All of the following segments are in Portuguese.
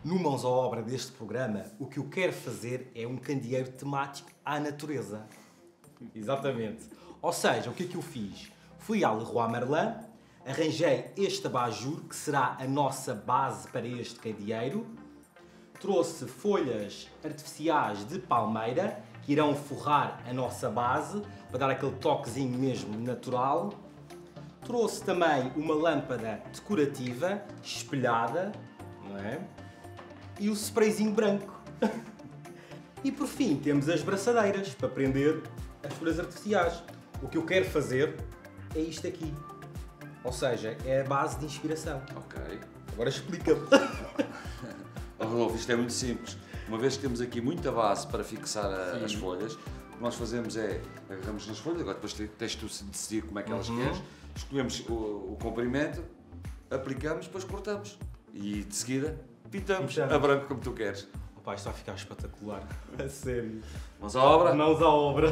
No Mãos à Obra deste programa, o que eu quero fazer é um candeeiro temático à natureza. Exatamente. Ou seja, o que é que eu fiz? Fui à Leroy Merlin, arranjei este abajur, que será a nossa base para este candeeiro. Trouxe folhas artificiais de palmeira, que irão forrar a nossa base, para dar aquele toquezinho mesmo natural. Trouxe também uma lâmpada decorativa, espelhada, não é? E o sprayzinho branco. E por fim temos as braçadeiras para prender as folhas artificiais. O que eu quero fazer é isto aqui. Ou seja, é a base de inspiração. Ok. Agora explica-me. Oh, Rodolfo, isto é muito simples. Uma vez que temos aqui muita base para fixar as folhas, o que nós fazemos é agarramos nas folhas, agora depois tens tu de decidir como é que elas queres, escolhemos o comprimento, aplicamos, depois cortamos e de seguida pintamos a branco como tu queres. Opa, isto vai ficar espetacular. A sério. Mãos à obra? Mãos à obra.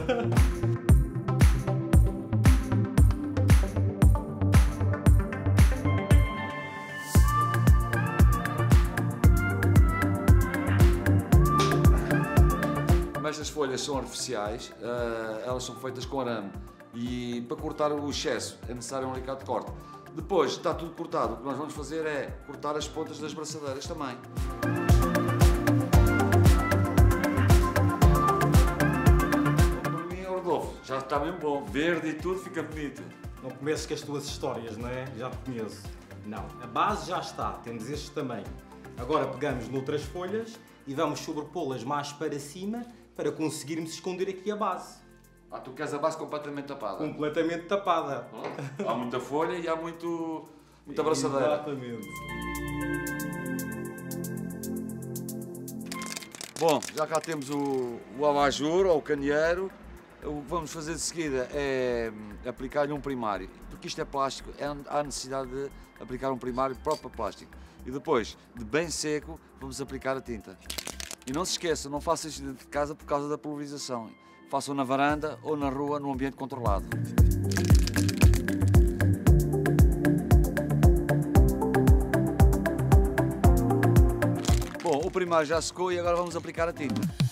Como estas folhas são artificiais, elas são feitas com arame e para cortar o excesso é necessário um alicate de corte. Depois está tudo cortado, o que nós vamos fazer é cortar as pontas das braçadeiras também. Para mim, Rodolfo, já está mesmo bom, verde e tudo fica bonito. Não comeces com as tuas histórias, não é? Já te conheço. Não, a base já está, temos este também. Agora pegamos noutras folhas e vamos sobrepô-las mais para cima para conseguirmos esconder aqui a base. Ah, tu queres a base completamente tapada? Completamente tapada. Há muita folha e há muita braçadeira. Exatamente. Bom, já cá temos o abajur ou o candeeiro. O que vamos fazer de seguida é aplicar-lhe um primário. Porque isto é plástico, há necessidade de aplicar um primário próprio plástico. E depois, de bem seco, vamos aplicar a tinta. E não se esqueça, não faça isto dentro de casa por causa da pulverização. Façam na varanda ou na rua, num ambiente controlado. Bom, o primário já secou e agora vamos aplicar a tinta.